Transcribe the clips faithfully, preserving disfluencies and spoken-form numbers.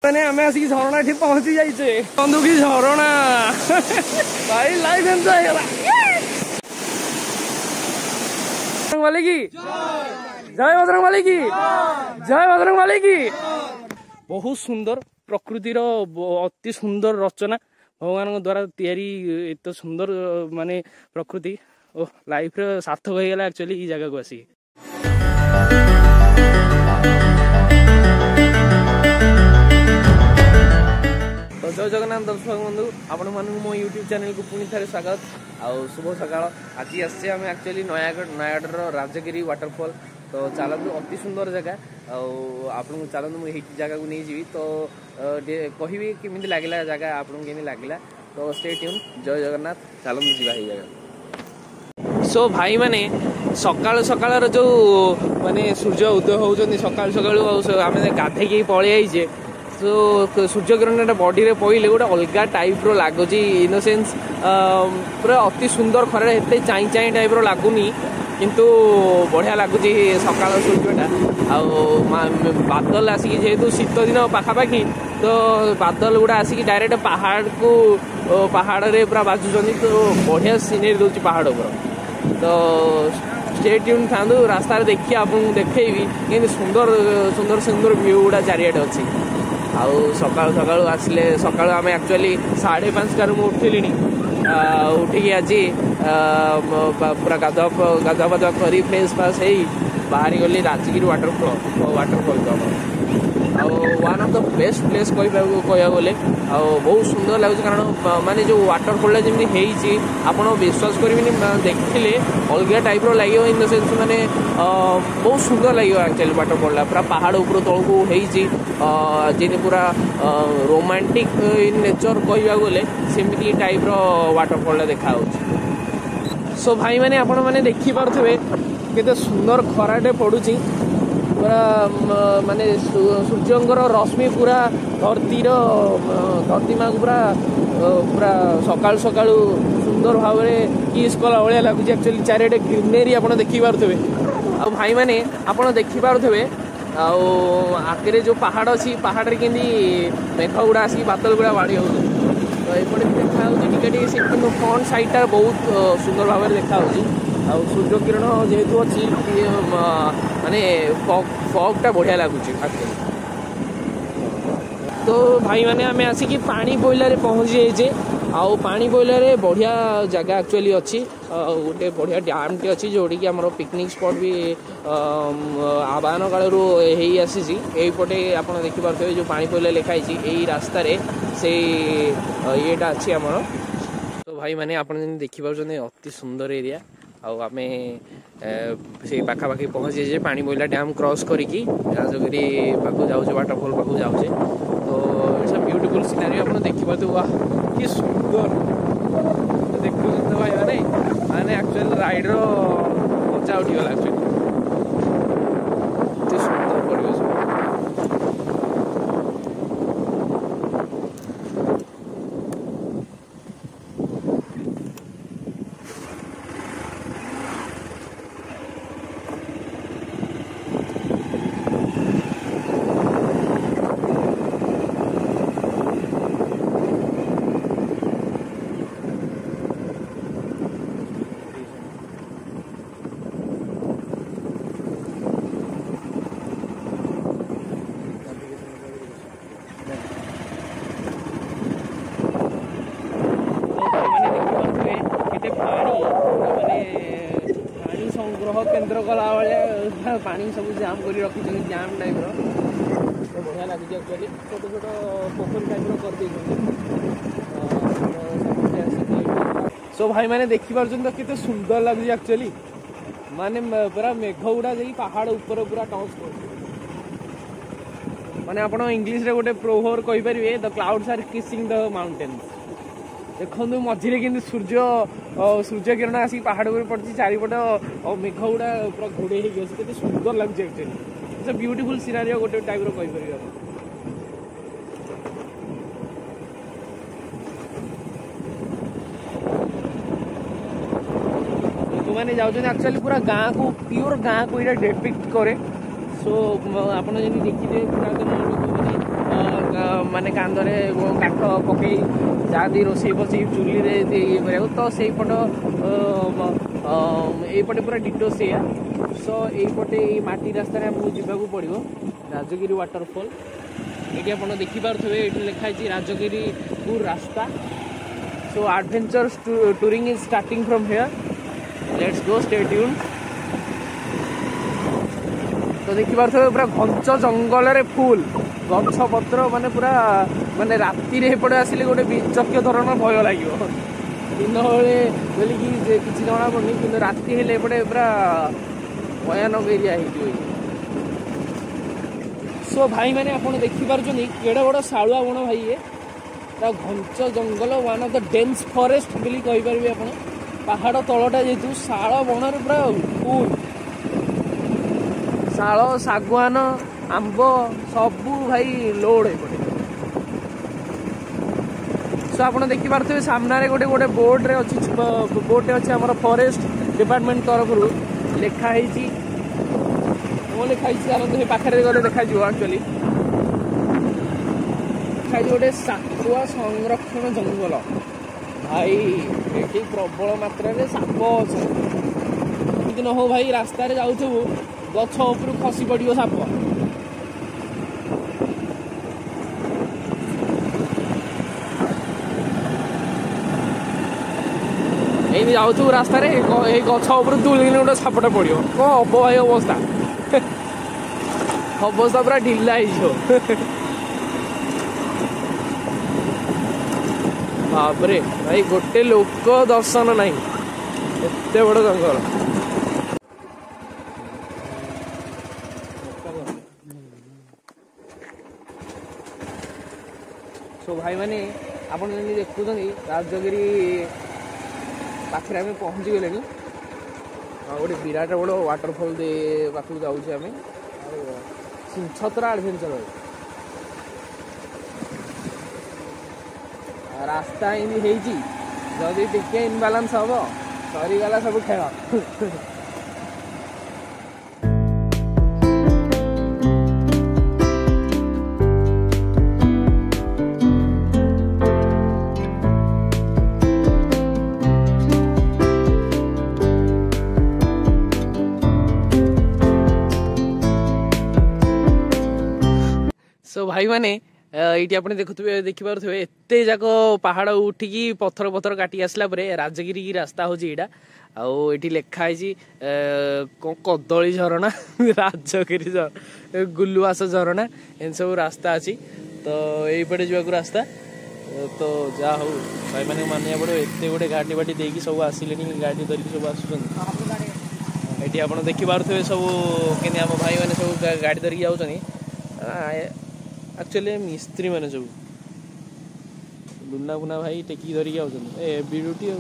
मैंने आम आसिक झरणा ठी पहुंची जाइए बंधु की झरणा भाई लाइफ एंजॉय वाले की जय बजरंग वाले की जय बजरंग वाले की। बहुत सुंदर प्रकृतिर अति सुंदर रचना भगवान द्वारा तैयारी एत सुंदर माने प्रकृति ओ लाइफ रे सार्थक हो गला एक्चुअली ई जगह को आसी। तो जय जगन्नाथ दर्शक बंधु आपण मानक मो यूट्यूब चैनल को पुणी थे स्वागत आउ शुभ सकाळ। आज आसे आम एक्चुअली नयागढ़ नयागढ़ राजगिरी वाटरफॉल तो चलतु अति सुंदर जगह आपको चलतु मुझे जगह को नहीं जी तो कहि केमी लगे जगह आपको केमी लगे तो स्टे ट्यून जय जगन्नाथ चलतु जीवा ही जगह। सो भाई माने सकाल सकाल जो माने सूर्य उदय होउछन सकाल सकाल आम गाधे पलि आईचे तो सूर्य किरण बॉडी रे पइले गोटे अलग टाइप रो लगुच इन द सेंस पूरा अति सुंदर खरा एते चाई चाई टाइप रो लगुनी किंतु बढ़िया लगुच सकाल सूर्यटा बादल आसिक जेहेतु शीत दिन पाखापाखि तो बादल गुड़ा आसिक डायरेक्ट पहाड़ को पहाड़ रे पूरा बाजुचंदी तो बढ़िया सीनरी दउची पहाड़ ऊपर तो स्टे ट्यून थांदु रास्ता देखिए आपको देखी कि सुंदर सुंदर सुंदर व्यू गुड़ा चारियाडे अच्छी आउ सकाल सकाल आसले सकाल आम एक्चुअली साढ़े पाँचटार मुझे उठिली उठिकी आज पूरा गाधुआ गाधुआ पाधुआ कर फ्रेश फ्राश हो बाहरी गली राजगिरी वाटरफॉल वाटरफॉल तो one of the best place कह गले बहुत सुंदर लगुच कारण माने जो वाटरफॉल जमी आप विश्वास करेंगे देखिले अलग टाइप लगे इन द सेंस माने बहुत सुंदर लगे एक्चुअली वाटरफॉल पूरा पहाड़ ऊपर तौक जी पूरा रोमांटिक इन नेचर कह गले सेमती टाइप वाटरफॉल देखा। सो भाई मैंने आपण मैंने देखी पारे केते सुंदर खराटे पड़ुची पूरा माने सूर्यंकर रश्मि पूरा धरतीर धरती माँ पूरा पूरा सकाल सकाल सुंदर भाव में किस कला भाया लगुच एक्चुअली चारिटे ग्रीनरी आप देखी पारे आ भाई मैंने आप देखी पारे आगे जो पहाड़ अच्छी पहाड़ के मेघ गुड़ा आसिक बादल गुड़ा बाड़ी हो तो ये देखा फ्रंट साइडटा बहुत सुंदर भाव में देखा आ सूर्य किरण जेहेतु अच्छी माने फॉगटा बढ़िया लगुच। तो भाई मैंने आम आसिक पानी बोइलारे पहुँची जाइए आउ पानी बोइलारे बढ़िया जगह एक्चुअली अच्छी गोटे बढ़िया डैम टे अच्छी जोड़ी कि आम पिकनिक स्पॉट भी आवाहन काल आसी यहीपटे आप देखिपे जो पानी बोइला लिखाई यही रास्तार से येटा अच्छी आमर। तो भाई मैंने आप देखिपे अति सुंदर एरिया आम से पाखापाखि पहुँची जाए पानी बोइला डैम क्रॉस करिकी राजगिरी पाखु जाऊे वाटरफॉल पाखु जाऊे तो इट्स अ ब्यूटीफुल सीनारी आप देखिपे वाह कि सुंदर देखु भाई मैंने मैंने एक्चुअली राइड्र मजा उठीगला एक्चुअली सुंदर परिवेश। केन्द्र कला भाया पानी सब जाम कर रखी जाम टाइप तो बढ़िया लगे एक्चुअली छोट छोट पोखरी टाइप कर। सो भाई मैंने देखिपार तो केते सुंदर लगे एक्चुअली माने पूरा मेघ गुड़ा जा पहाड़ ऊपर पूरा टच कर माने आप इंग्लीश रे गोटे प्रोवर्ब कहि परिबे the clouds are kissing the mountains देखो मझे कि सूर्य सूर्य किरण आसिक पहाड़ पर पड़ी चारिपट मेघ गुड़ा पूरा घोड़े होते सुंदर लगे actually it's a beautiful scenery गोटे टाइप रही। जो मैंने जाऊँ एक्चुअली पूरा गाँ को प्योर गाँ को ये डिपिक्ट करे सो आप देखिए पुरातन लोक मैंने माने कांधरे काठ पकई जाती रोषे बसई चुली ये करा तो से पट यपटे पूरा डिटो से सो यपटे माटी रास्तार आमको जावाक पड़ो राजगिरी वाटरफॉल ये आप देखिपे ये लिखाई राजगिरी टूर रास्ता so adventure touring is starting from here let's go stay tune तो देखिपे पूरा घंच जंगल रे फुल गछ पत्र माने पूरा माने राति रे पड़े आसिले गोटे विचक्य धरण भय लगे दिन बेले बोलिकी किसी जना पड़नी कि राति हेले पड़े पूरा भयानक एरिया हो सो भाई मैंने आप देखिपुं केड़े बड़ शालुआ बण भाई ये घंच जंगल one of the dense forest बोली कहींपारे आप पहाड़ तलटा जेतु शाल बण पूरा फुल शाल शागुआन आंब सबू भाई लोड है सो आप देखिपे सामने गोटे गोटे बोर्ड रे अच्छी बोर्ड अच्छे आम फॉरेस्ट डिपार्टमेंट तरफ लिखाई लिखाई पाखे गले देखा एक्चुअली लिखाई गोटे सापुआ संरक्षण जंगल भाई ये प्रबल मात्रा साप अच्छे न हो भाई रास्ता जाऊ गछ उपर खसी पड़ो साप ये जाऊ रास्तार गछ उपर तुल गोटे सापटा पड़ो कौन हम भाई अवस्था अवस्था पूरा ढिला बाबरे भाई गोटे लोक दर्शन ना एत बड़ जंगल सो भाई मैंने आप देखुं राजगिरी पाखे आम पहुँची गले गोटे विराट बड़ वाटरफॉल दे पाखक जाऊे आम सिंछतरा एडवेंचर रास्ता एमती जदि टिके इनबालांस हम सरीगला सब खेल सो भाई मैंने ये आप देखुए देखिपे एत जाक पहाड़ उठिकी पथर पथर काटी आसला राजगिरी की रास्ता हूँ यहाँ आठी लिखाई कदली झरणा राजगिरी गुलुआस झरणा एम सब रास्ता अच्छी तो यहीपटे जावाक रास्ता तो जहा हूँ भाई मैंने मानिया पड़ो एत गोटे गाड़ी बाटी देकी सब आसिले गाड़ी धरिकी सब आसुँच ये आप देखिपे सब के आम भाई मैंने सब गाड़ी धरिकी जाऊँ एक्चुअली मिस्त्री मैंने सब लुना बुना भाई टेकी धरिकी आउटी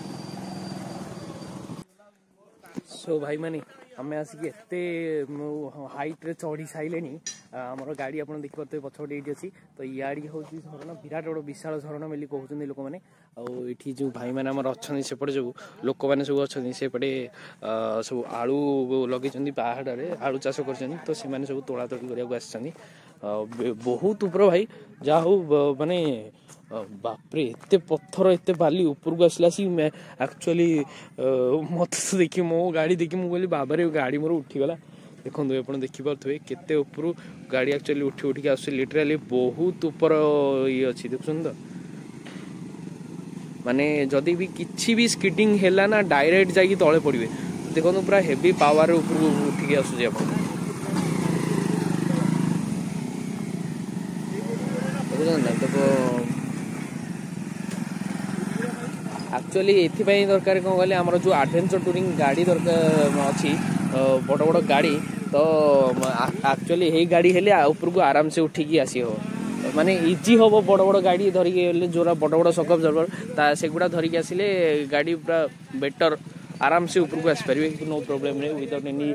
सो भाई मैंने आम आसिक एते हाइट रे चढ़ी सारे आमर गाड़ी आप देखिए पछपटे ये अच्छी तो इे हूँ झरणा विराट बड़ विशाल झरणा बोली कहते लोक मैंने आठी जो भाई मैंने आम अच्छा सेपटे जो लोक मैंने सब अच्छा सेपटे सब आलू लगे पहाड़ में आलू चाष कर तो से सब तोड़ा तोड़ी करने बहुत ऊपर भाई जहा हूँ माने बापरे एते पत्थर एते बाली ऊपर को आसला सी एक्चुअली मत तो देखी मो गाड़ी देखी मुझे कहली बाबारे गाड़ी मोर उठीगला देखो आप देखिपे केते ऊपर गाड़ी एक्चुअली उठी उठिक आस लिटराली बहुत ऊपर ये अच्छी देखुन तो माने जदि भी किसी भी स्किटिंग है ना डायरेक्ट जाकि तले पड़े देखो पूरा हेवी पावर ऊपर उठिक आसूँ आप एक्चुअली ये दरकार कौन कहले आमर जो एडवेंचर टूरिंग गाड़ी दरकार अच्छी बड़ बड़ गाड़ी तो एक्चुअली यही गाड़ी हेले ऊपर को आराम से उठिकी आसी हो माने इजी हम बड़ बड़ गाड़ी धरिकी जोरा बड़ बड़ सक ऑब्जर्वर सेगुड़ा धरिकी आसिले गाड़ी पूरा बेटर आराम से ऊपर को आसपारे no problem without any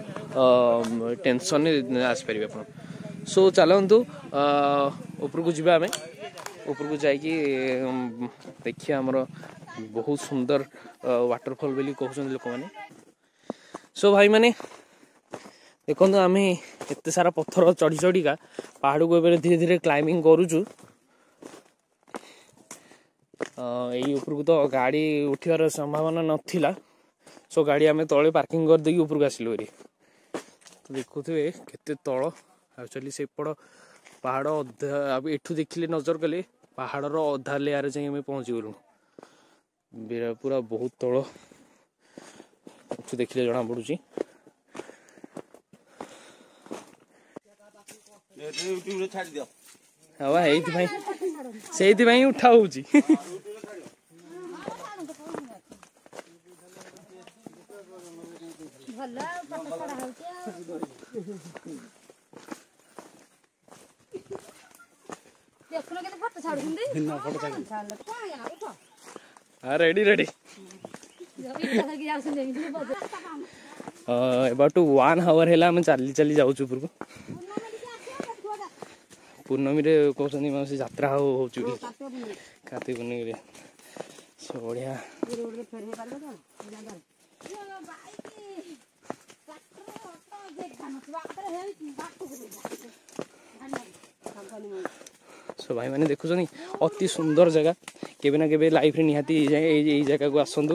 tension आसपारे आप सो चलतु ऊपर को जावा आम ऊपर को जाकि देखिए आमर बहुत सुंदर वाटरफॉल बोली कहते लोक मैंने सो भाई मैंने देखो आम एत सारा पत्थर चढ़ी चढ़िका पहाड़ को धीरे धीरे क्लाइंबिंग करुचु। यही उपरको तो गाड़ी उठार संभावना नथिला, सो गाड़ी आम तले पार्किंग कर देकी उपरको आसिलु। तो देखुए केते तल एक्चुअली सेपट पहाड़ अधा एठू देखिले नजर कले पहाड़र अधा लेयर जाए आम पहुँची गलु। पूरा बहुत तल देखिले जना पड़ुची। हाँ से उठा हो ready ready about one hour है आम चली चली जाऊँ ऊपर को। पूर्णमी कहते मासी यात्रा हो कार्तिक पूर्णमी बढ़िया। सो भाई मैंने देखुं अति सुंदर जगह केबे ना केबे लाइफ रे निहाती यही जगह को आसतु।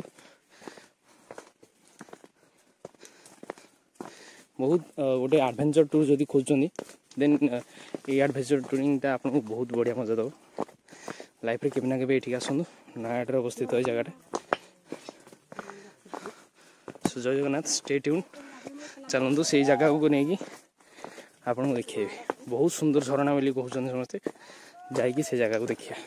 बहुत गोटे एडवेंचर टूर जदि खोजुनी देन ये एडवेंचर टूरिंगटा आपको बहुत बढ़िया मजा दब। लाइफ रे केबे ना केबे एठी आसतु। नयागढ़ अवस्थित है जगह। सो जय जगन्नाथ स्टे ट्यून चलतु से जगह को लेकिन आपको देखिए बहुत सुंदर झरणा बोली कहते समस्ते जाइए से जगह को देखिए।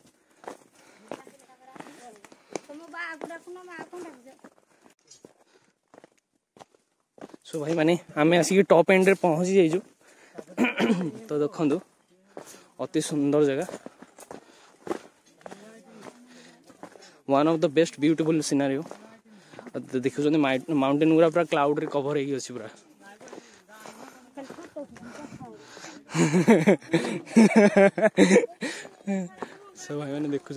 सो भाई माने आम आसिक टॉप एंड रे पहुंची जाइजु। तो देखु अति सुंदर जगह one of the best beautiful scenario. देखुं माउंटेन गुरा पूरा क्लाउड रे कवर हो पूरा। सब भाई मैंने देखुं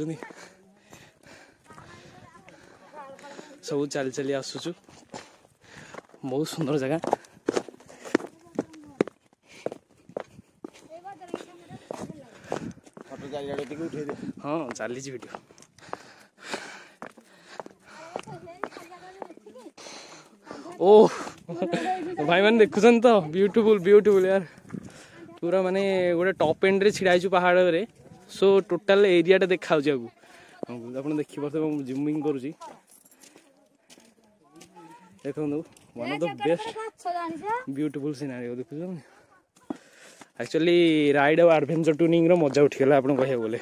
सब चली चली आसुचु बहुत सुंदर जगह। हाँ चली वीडियो ओ भाई मैंने देखुन तो ब्यूटीफुल ब्यूटीफुल यार पूरा माने गोटे टॉप एंड रे छिड़ा पहाड़ रे। सो टोटल एरिया टा देखा आप देखी पार्थे जूमिंग करुँची देखो one of the best beautiful scenario देखुन। एक्चुअली राइड और एडवेंचर टूरिंग रो मजा उठीगला आपन कहया बोले।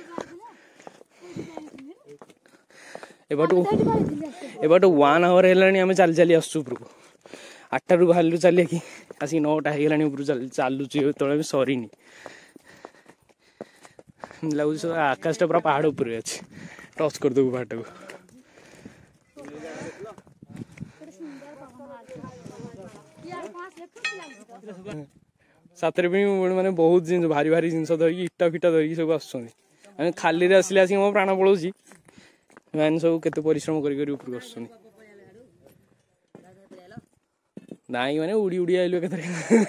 एबाटू एबाटू वन आवर हेलानी आम चली चली आसु ऊपर को। आठटा रु बाहर चलिए कि आसिक नौटा हो ऊपर चलुची तले सरीनी लगुच आकाशटा पूरा पहाड़ ऊपर अच्छे टच करदेबू पहाड़ को। साथ भी मैंने बहुत जिन भारी भारी जिन धरिकी इटा फिटा धरिकी सब आस खाली आसिले आसिक मो प्राण पलाऊँ मैंने सब केते परिश्रम करी ऊपर आस नाई मैंने उड़ी उड़ी आइलु केते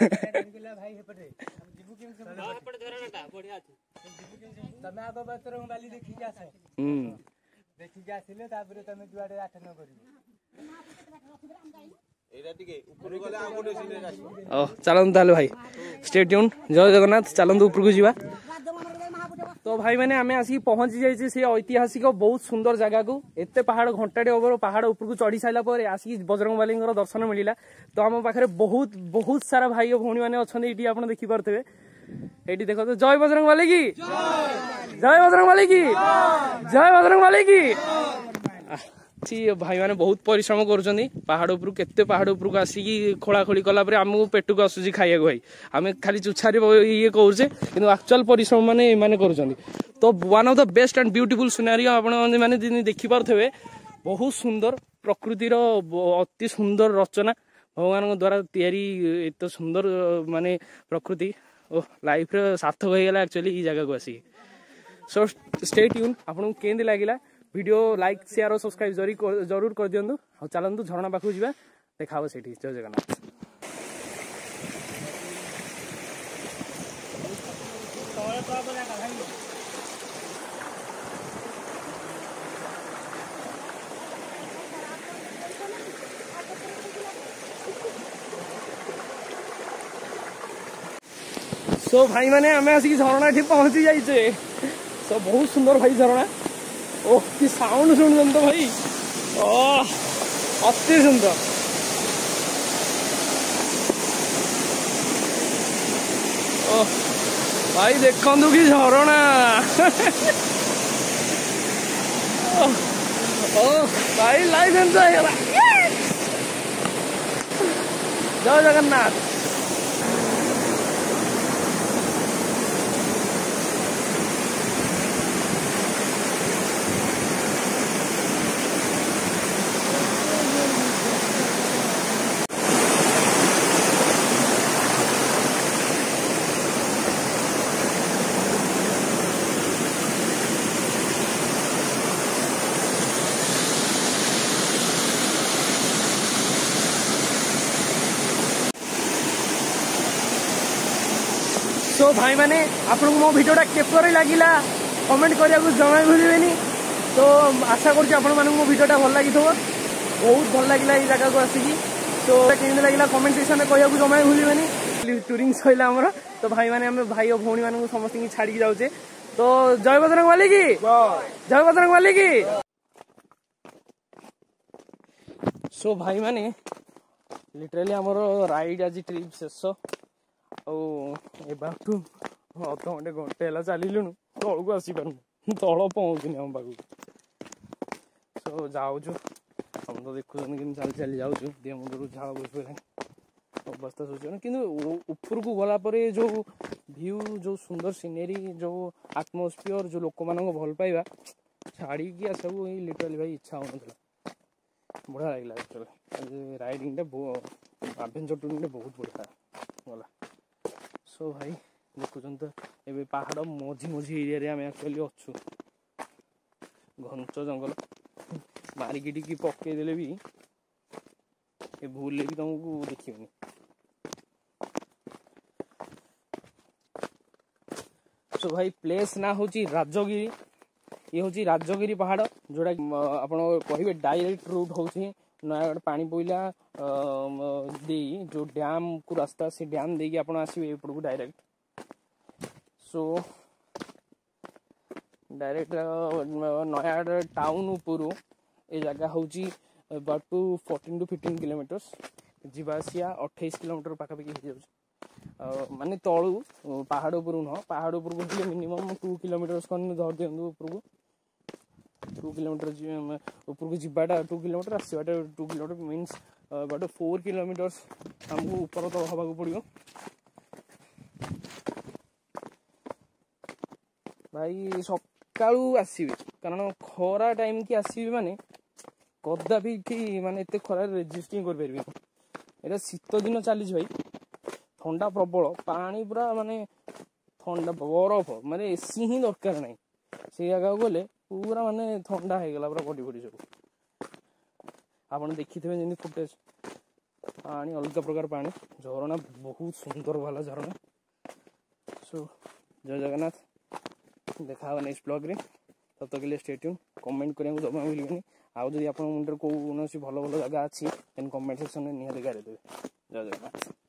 चलतु ताले भाई स्टे ट्यून जय जगन्नाथ चलतु ऊपर को जीवा। तो भाई मैंने आम आसिक पहुंची जाइए से ऐतिहासिक बहुत सुंदर जगह को। एते पहाड़ घंटाटे ओवर पहाड़ ऊपर को चढ़ी सारा पर आसिक बजरंगबली दर्शन मिलला। तो आम पाखे बहुत बहुत सारा भाई भौणी मैंने अच्छा ये आप देखी पारे ये देखो तो जय बजरंगबली की जय बजरंगबली की जय बजरंगबली की। भाई मैंने बहुत परिश्रम कर पहाड़ उपर केते पहाड़ उपर को आसिक खोला खोली कलापर आमको पेट को आसूसी खाइया भाई आम खाली चुछारे ये कहे कि एक्चुअल परिश्रम माने माने कर। तो one of the best and beautiful scenario आपने माने देखी पारे बहुत सुंदर प्रकृतिर अति सुंदर रचना भगवान द्वारा तैयारी एत सुंदर माने प्रकृति ओ लाइफ सार्थक हो गला एक्चुअली ये जगह को आसिक। सो स्टे ट्यून आपको केंदी लगिला वीडियो लाइक शेयर और सब्सक्राइब जरूर जरूर कर दिंतु। चलतु झरणा पाखु जा देखा से जय जगन्नाथ। सो भाई मैंने आम आसिक झरणा ठीक पहुंची जाइए। सो बहुत सुंदर भाई झरणा। ओह कि साउंड शुणुन तो भाई ओह अति सुंदर। ओह भाई देखु कि झरणा ओह भाई लाइफ एंजॉय करा। जय जगन्नाथ। तो भाई मैंने आपको मो भिडियोटा केपर लगिला कमेंट करिया जमा भूलें। तो आशा करुँच आपण मानक मो भिडियोटा भल लगी बहुत भल लगिला ये जगह को आसिकी। तो केमती लगिला कमेंट सेक्शन में कहूँ जमा भूलें। टूरिंग सैला आमर। तो भाई मैंने आम भाई और भौणी मानक समस्त छाड़ी जाऊे। तो जय बजरंगबली की जय बजरंगबली की। सो भाई मैंने लिटराली आमर राइड आज ट्रिप शेष एबाटू अध घंटे घंटे है चलू तलू को आसी पार तल पहुँचुनि आम पाक। सो जाऊँ हम तो देखुन कि चल चली जाऊँ दे मुंडर झाड़ बस अवस्था सोच कि ऊपर को गलापर जो व्यू जो सुंदर सीनेरी जो आटमोस्फियर जो लोक मान भल पाइबा छाड़ी आसा लिटराली भाई इच्छा हो बढ़िया लगे एक्चुअली राइडिंग एडवेंचर टूरिंग बहुत बढ़िया गला। सो भाई देखुन तो ये पहाड़ मझी मझी एरिया में एक्चुअली अच्छु घंच जंगल मारिकी टी पकईदे भी ये भूल भी तुमको देखिए। सो भाई प्लेस ना हूँ राजगिरी। ये हूँ राजगिरी पहाड़ जोड़ा आप कहे डायरेक्ट रूट हूँ नयागढ़ पानी बोइला दे जो डैम को रास्ता से डैम देकी आप आसवे एपड़ को direct. So direct Nayagarh town उपरू ये जगह हूँ about two fourteen two fifteen kilometers जीवासिया अट्ठाईस किलोमीटर पाखापाखि हो जाए माने तलू पहाड़ उपरू नुह पहाड़ उपरू को मिनिमम टू किलोमीटर्स कौन धर दिखाँ उपरको टू किलोमीटर ऊपर को जीवाटा टू किलोमीटर आसवाटा two kilometer means about four kilometers हमको ऊपर तल हवा पड़ो। भाई सकाळू आसवे कारण खरा टाइम की आसवे माने कदापि कि माने एते खरा रेजिस्टिंग कर परबे एटा शीत दिन चली भाई ठंडा प्रबल पानी पूरा माने ठंडा बरफ माने एसी ही दरकार नहीं से जगह गले पूरा माने ठंडा हो गला पूरा बॉडी बॉडी सब आप देखी थे फुटेज पानी अलग प्रकार पानी झरणा बहुत सुंदर वाला झरणा। सो जय जगन्नाथ देखा नेक्स्ट ब्लॉग रे तब तक के लिए स्टे ट्यून कमेंट करने को जमा भूलिए। आउ जब आप मुंडर कौन भल भल जगह अच्छी देन कमेंट सेक्शन में निहाती गाड़ी देवे। जय जगन्नाथ।